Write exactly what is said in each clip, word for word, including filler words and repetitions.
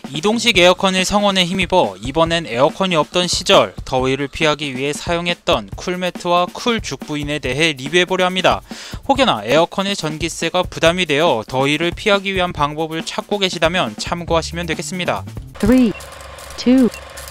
이동식 에어컨을 성원에 힘입어 이번엔 에어컨이 없던 시절 더위를 피하기 위해 사용했던 쿨매트와 쿨죽부인에 대해 리뷰해보려 합니다. 혹여나 에어컨의 전기세가 부담이 되어 더위를 피하기 위한 방법을 찾고 계시다면 참고하시면 되겠습니다. 삼, 이, 일,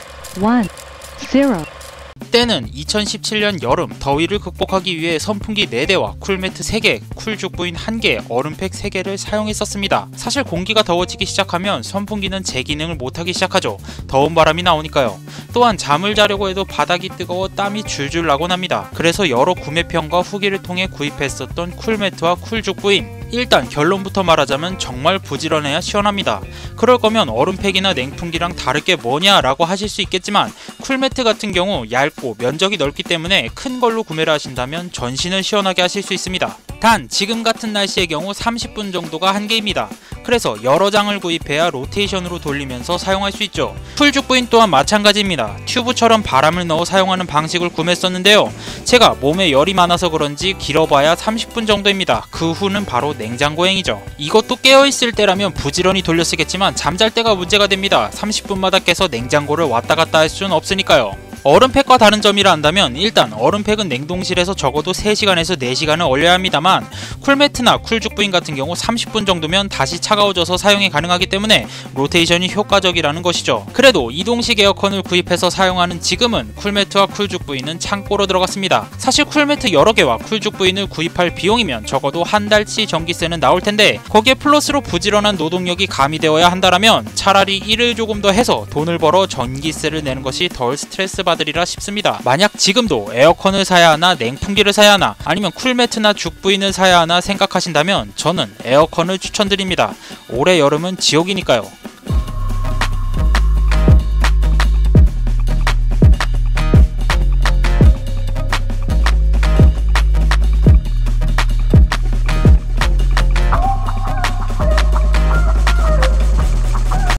영. 때는 이천십칠 년 여름, 더위를 극복하기 위해 선풍기 네 대와 쿨매트 세 개, 쿨죽부인 한 개, 얼음팩 세 개를 사용했었습니다. 사실 공기가 더워지기 시작하면 선풍기는 제 기능을 못하기 시작하죠. 더운 바람이 나오니까요. 또한 잠을 자려고 해도 바닥이 뜨거워 땀이 줄줄 나곤 합니다. 그래서 여러 구매평과 후기를 통해 구입했었던 쿨매트와 쿨죽부인. 일단 결론부터 말하자면 정말 부지런해야 시원합니다. 그럴 거면 얼음팩이나 냉풍기랑 다를 게 뭐냐 라고 하실 수 있겠지만 쿨매트 같은 경우 얇고 면적이 넓기 때문에 큰 걸로 구매를 하신다면 전신을 시원하게 하실 수 있습니다. 단 지금 같은 날씨의 경우 삼십 분 정도가 한계입니다. 그래서 여러 장을 구입해야 로테이션으로 돌리면서 사용할 수 있죠. 쿨죽부인 또한 마찬가지입니다. 튜브처럼 바람을 넣어 사용하는 방식을 구매했었는데요. 제가 몸에 열이 많아서 그런지 길어봐야 삼십 분 정도입니다. 그 후는 바로 냉장고행이죠. 이것도 깨어있을 때라면 부지런히 돌려 쓰겠지만 잠잘 때가 문제가 됩니다. 삼십 분마다 깨서 냉장고를 왔다 갔다 할 수는 없으니까요. 얼음팩과 다른 점이라 한다면 일단 얼음팩은 냉동실에서 적어도 세 시간에서 네 시간을 얼려야 합니다만 쿨매트나 쿨죽부인 같은 경우 삼십 분 정도면 다시 차가워져서 사용이 가능하기 때문에 로테이션이 효과적이라는 것이죠. 그래도 이동식 에어컨을 구입해서 사용하는 지금은 쿨매트와 쿨죽부인은 창고로 들어갔습니다. 사실 쿨매트 여러 개와 쿨죽부인을 구입할 비용이면 적어도 한 달치 전기세는 나올 텐데 거기에 플러스로 부지런한 노동력이 가미되어야 한다라면 차라리 일을 조금 더 해서 돈을 벌어 전기세를 내는 것이 덜 스트레스 받 들이라 싶습니다. 만약 지금도 에어컨을 사야 하나 냉풍기를 사야 하나 아니면 쿨매트나 죽부인을 사야 하나 생각하신다면 저는 에어컨을 추천드립니다. 올해 여름은 지옥이니까요.